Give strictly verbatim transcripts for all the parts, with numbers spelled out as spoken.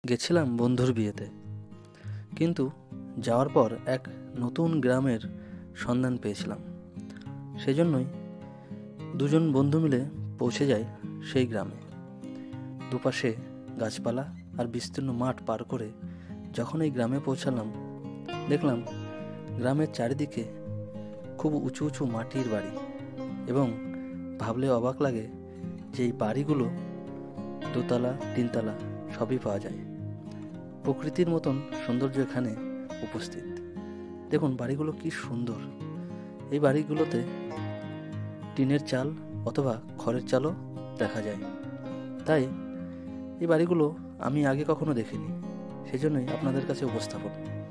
গেছিলাম বন্ধুর বিয়েতে, কিন্তু যাওয়ার পর এক নতুন গ্রামের সন্ধান পেয়েছিলাম। সেজন্যই দুজন বন্ধু মিলে পৌঁছে যায় সেই গ্রামে। দুপাশে গাছপালা আর বিস্তীর্ণ মাঠ পার করে যখন এই গ্রামে পৌঁছালাম, দেখলাম গ্রামের চারিদিকে খুব উঁচু উঁচু মাটির বাড়ি, এবং ভাবলে অবাক লাগে যে এই বাড়িগুলো দোতলা তিনতলা সবই পাওয়া যায়। প্রকৃতির মতন সৌন্দর্য এখানে উপস্থিত। দেখুন বাড়িগুলো কি সুন্দর। এই বাড়িগুলোতে টিনের চাল অথবা খড়ের চালও দেখা যায়। তাই এই বাড়িগুলো আমি আগে কখনো দেখিনি, সেজন্যই আপনাদের কাছে উপস্থাপন।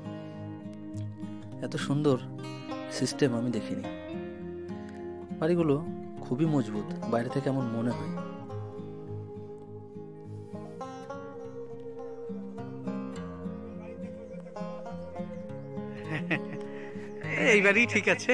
এত সুন্দর সিস্টেম আমি দেখিনি। বাড়িগুলো খুবই মজবুত, বাইরে থেকে এমন মনে হয়। এইবারই ঠিক আছে।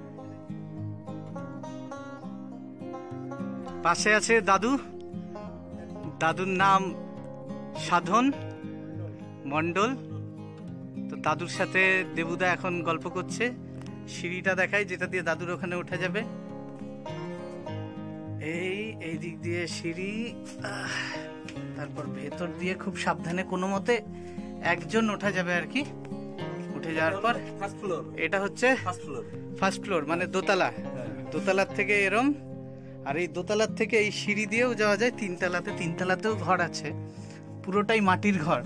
পাশে আছে দাদু। দাদুর নাম সাধন মণ্ডল। তো দাদুর সাথে দেবুদা এখন গল্প করছে। সিঁড়িটা দেখাই, যেটা দিয়ে দাদুর ওখানে উঠা যাবে। এই এই দিক দিয়ে সিঁড়ি, তারপর ভেতর দিয়ে খুব সাবধানে কোনো মতে একজন ওঠা যাবে আর কি। উঠে যাওয়ার পর ফার্স্ট ফ্লোর, এটা হচ্ছে ফার্স্ট ফ্লোর ফার্স্ট ফ্লোর মানে দোতলা। দোতলার থেকে এরম, আর এই দোতলার থেকে এই সিঁড়ি দিয়েও যাওয়া যায় তিনতলাতে। তিনতলাতেও ঘর আছে, পুরোটাই মাটির ঘর।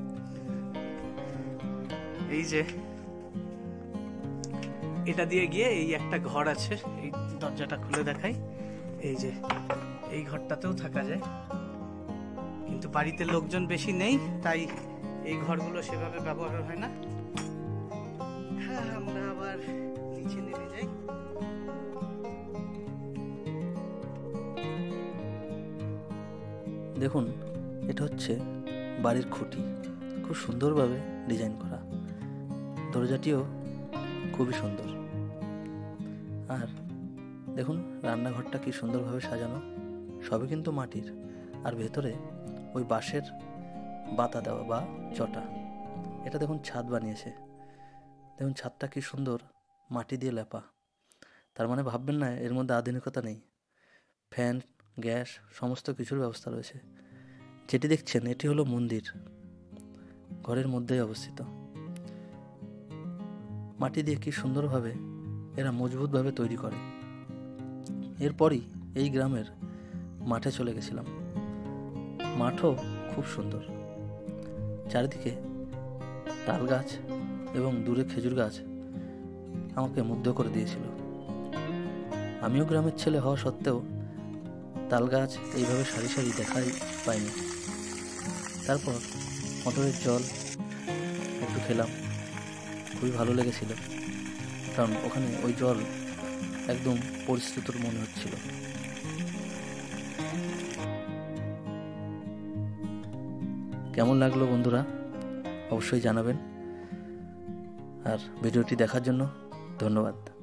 এই যে এটা দিয়ে গিয়ে এই একটা ঘর আছে, এই দরজাটা খুলে দেখাই। এই যে এই ঘরটাতেও থাকা যায়, কিন্তু বাড়িতে লোকজন বেশি নেই, তাই এই ঘরগুলো সেভাবে ব্যবহার হয় না। হ্যাঁ, আমরা আবার নিচে নেমে যাই। দেখুন এটা হচ্ছে বাড়ির খুঁটি, খুব সুন্দরভাবে ডিজাইন করা। দরজাটিও খুবই সুন্দর। আর দেখুন রান্নাঘরটা কি সুন্দরভাবে সাজানো, সবই কিন্তু মাটির। আর ভেতরে ওই বাঁশের বাতা দেওয়া বা চটা। এটা দেখুন ছাদ বানিয়েছে। দেখুন ছাদটা কি সুন্দর, মাটি দিয়ে লেপা। তার মানে ভাববেন না এর মধ্যে আধুনিকতা নেই। ফ্যান, গ্যাস সমস্ত কিছুর ব্যবস্থা রয়েছে। যেটি দেখছেন এটি হলো মন্দির, ঘরের মধ্যেই অবস্থিত। মাটি দিয়ে কি সুন্দরভাবে এরা মজবুতভাবে তৈরি করে। এরপরই এই গ্রামের মাঠে চলে গেছিলাম। মাঠও খুব সুন্দর, চারিদিকে তাল গাছ এবং দূরে খেজুর গাছ আমাকে মুগ্ধ করে দিয়েছিল। আমিও গ্রামের ছেলে হওয়া সত্ত্বেও তাল গাছ এইভাবে সারি সারি দেখাই পাইনি। তারপর মোটরের জল একটু খেলাম, খুবই ভালো লেগেছিল, কারণ ওখানে ওই জল একদম পরিশ্রুত মনে হচ্ছিল। কেমন লাগলো বন্ধুরা অবশ্যই জানাবেন, আর ভিডিওটি দেখার জন্য ধন্যবাদ।